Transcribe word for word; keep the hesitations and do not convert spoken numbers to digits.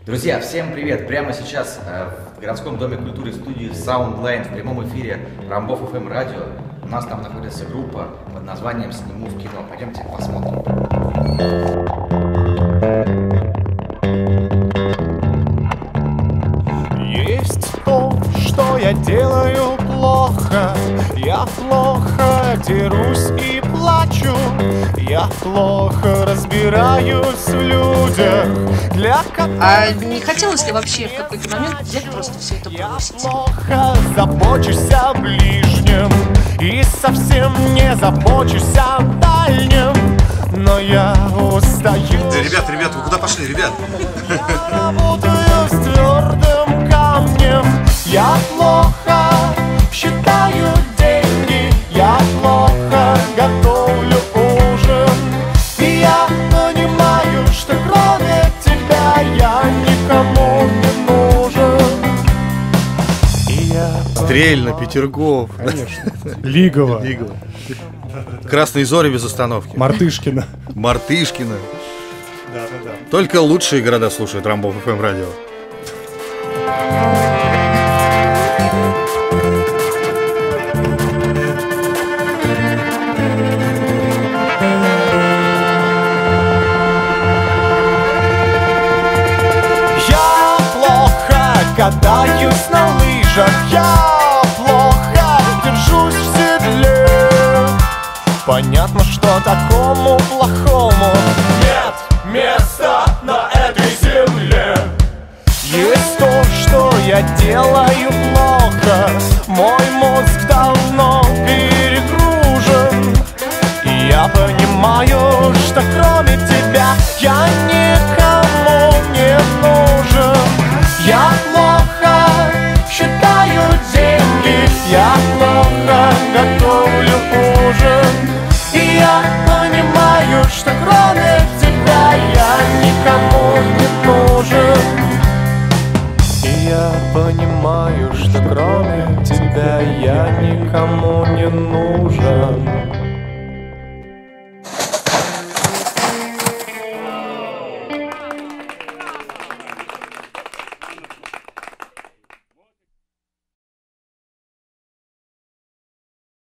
Друзья, всем привет! Прямо сейчас э, в городском доме культуры студии Soundline в прямом эфире Рамбов эф эм радио. У нас там находится группа под названием «Сниму в кино». Пойдемте посмотрим. Есть то, что я делаю плохо. Я плохо дерусь и плачу. Я плохо разбираюсь в людях, для которых... А не хотелось ли вообще в какой-то момент взять просто все это бросить? Я плохо забочусь о ближнем и совсем не забочусь о дальнем. Но я устаю. Э, ребят, ребят, вы куда пошли, ребят? Я работаю с твердым камнем. Я плохо считаю деньги. Я плохо готовлю ужин. И я понимаю, что кроме тебя я никому не нужен. И я Стрельно, Петергоф. Конечно. Лигово. Лигово. Красные зори без остановки. Мартышкина. Мартышкина. Да, да, да. Только лучшие города слушают Рамбов эф эм радио. Я плохо катаюсь на лыжах. Я плохо держусь в седле. Понятно, что такому плохому нет места на этой земле. Есть то, что я делаю плохо. Мой мозг давно перегружен. И я понимаю, что кроме тебя я никому не нужен. Я плохо считаю деньги. Я плохо готовлю ужин. И я понимаю, что кроме тебя я никому не нужен. И я понимаю, что кроме тебя я никому не нужен.